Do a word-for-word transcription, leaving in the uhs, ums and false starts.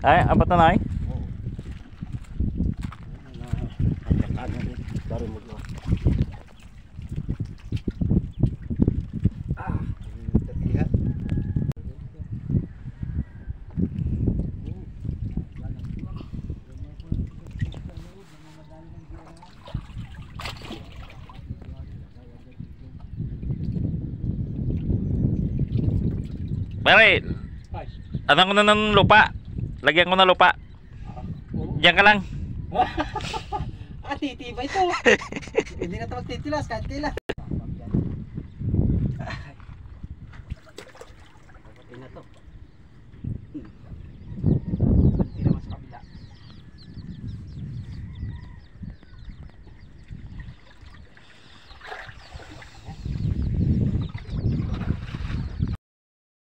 Ay, apat na na ay. Baru mo ko. Ah, terlihat. Pare, ano ko na ng lupa? Lagyan ko na lupa. Diyan ka lang. Ah, titiba ito. Hindi na ito magtitilas kahit kailan.